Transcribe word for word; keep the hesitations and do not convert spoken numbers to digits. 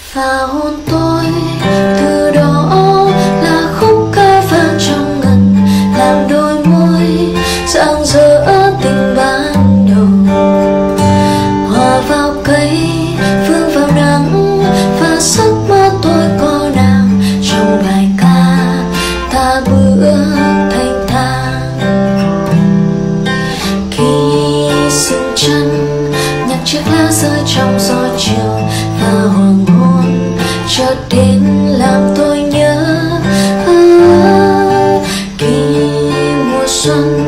và hôn tôi. Từ đó là khúc ca vang trong ngần, làm đôi môi rạng rỡ tình ban đầu. Hòa vào cây, vương vào nắng, và giấc mơ tôi có nàng trong bài ca ta bước thanh thang. Khi dừng chân nhặt chiếc lá rơi trong gió chiều, và hoàng hôn chợt đến làm tôi nhớ. À, khi mùa xuân